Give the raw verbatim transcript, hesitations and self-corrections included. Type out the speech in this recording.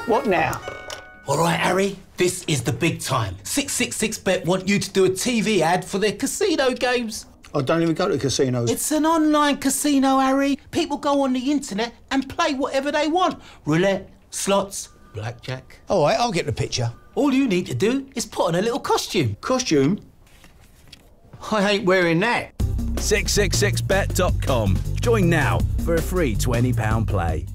What now? All right, Harry, this is the big time. six six six bet want you to do a T V ad for their casino games. I don't even go to casinos. It's an online casino, Harry. People go on the internet and play whatever they want. Roulette, slots, blackjack. All right, I'll get the picture. All you need to do is put on a little costume. Costume? I ain't wearing that. six six six bet dot com. Join now for a free twenty pound play.